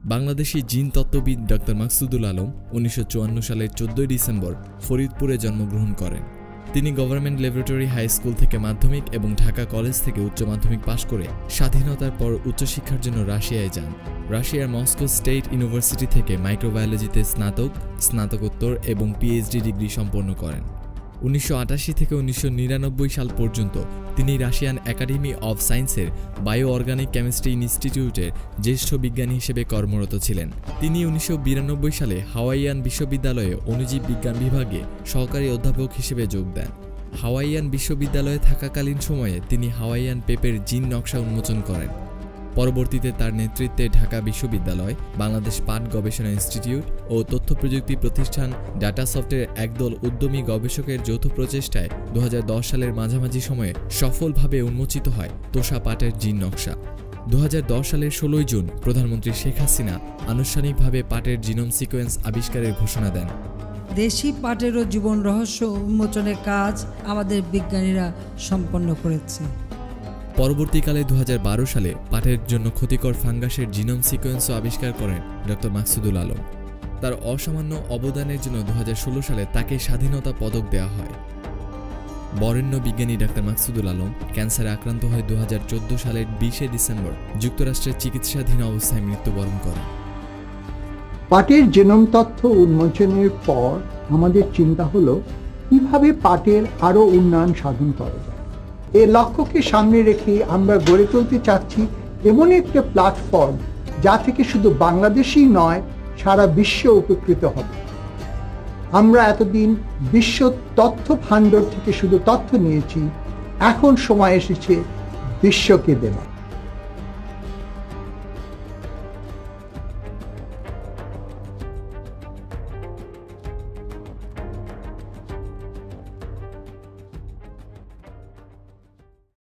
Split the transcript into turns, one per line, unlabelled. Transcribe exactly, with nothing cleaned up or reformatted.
বাংলাদেশি জিন তত্ত্ববিদ ডক্টর মাকসুদুল আলম উনিশশো চুয়ান্ন সালের চোদ্দই ডিসেম্বর ফরিদপুরে জন্মগ্রহণ করেন। তিনি গভর্নমেন্ট ল্যাবরেটরি হাই স্কুল থেকে মাধ্যমিক এবং ঢাকা কলেজ থেকে উচ্চ মাধ্যমিক পাশ করে স্বাধীনতার পর উচ্চশিক্ষার জন্য রাশিয়ায় যান। রাশিয়ার মস্কো স্টেট ইউনিভার্সিটি থেকে মাইক্রোবায়োলজিতে স্নাতক, স্নাতকোত্তর এবং পিএইচডি ডিগ্রি সম্পন্ন করেন। উনিশশো আটাশি থেকে উনিশশো নিরানব্বই সাল পর্যন্ত তিনি রাশিয়ান একাডেমি অব সায়েন্সের বায়ো অর্গানিক কেমিস্ট্রি ইনস্টিটিউটের জ্যেষ্ঠ বিজ্ঞানী হিসেবে কর্মরত ছিলেন। তিনি উনিশশো বিরানব্বই সালে হাওয়াইয়ান বিশ্ববিদ্যালয়ে অণুজীব বিজ্ঞান বিভাগে সহকারী অধ্যাপক হিসেবে যোগ দেন। হাওয়াইয়ান বিশ্ববিদ্যালয়ে থাকাকালীন সময়ে তিনি হাওয়াইয়ান পেপের জিন নকশা উন্মোচন করেন। পরবর্তীতে তার নেতৃত্বে ঢাকা বিশ্ববিদ্যালয়, বাংলাদেশ পাট গবেষণা ইনস্টিটিউট ও তথ্য প্রযুক্তি প্রতিষ্ঠান ডাটাসফটের একদল উদ্যমী গবেষকের যৌথ প্রচেষ্টায় দু হাজার দশ সালের মাঝামাঝি সময়ে সফলভাবে উন্মোচিত হয় তোষা পাটের জিন নকশা। দু হাজার দশ সালের ষোলোই জুন প্রধানমন্ত্রী শেখ হাসিনা আনুষ্ঠানিকভাবে পাটের জিনোম সিকোয়েন্স আবিষ্কারের ঘোষণা দেন।
দেশি পাটেরও জীবন রহস্য উন্মোচনের কাজ আমাদের বিজ্ঞানীরা সম্পন্ন করেছে।
পরবর্তীকালে দু হাজার বারো সালে পাটের জন্য ক্ষতিকর ফাঙ্গাসের জিনোম সিকোয়েন্সও আবিষ্কার করেন ডক্টর মাকসুদুল আলম। তার অসামান্য অবদানের জন্য দু হাজার ষোলো সালে তাকে স্বাধীনতা পদক দেওয়া হয়। বরেণ্য বিজ্ঞানী ডক্টর মাকসুদুল আলম ক্যান্সারে আক্রান্ত হয়ে দু হাজার চোদ্দ সালের বিশে ডিসেম্বর যুক্তরাষ্ট্রের চিকিৎসাধীন অবস্থায় মৃত্যুবরণ করেন।
পাটের জিনোম তথ্য উন্মোচনের পর আমাদের চিন্তা হলো কিভাবে পাটের আরও উন্নয়ন সাধন করা যায়। এই লক্ষ্যকে সামনে রেখে আমরা গড়ে তুলতে চাচ্ছি এমন একটা প্ল্যাটফর্ম যা থেকে শুধু বাংলাদেশই নয়, সারা বিশ্ব উপকৃত হবে। আমরা এতদিন বিশ্ব তথ্য ভাণ্ডার থেকে শুধু তথ্য নিয়েছি, এখন সময় এসেছে বিশ্বকে দেওয়া।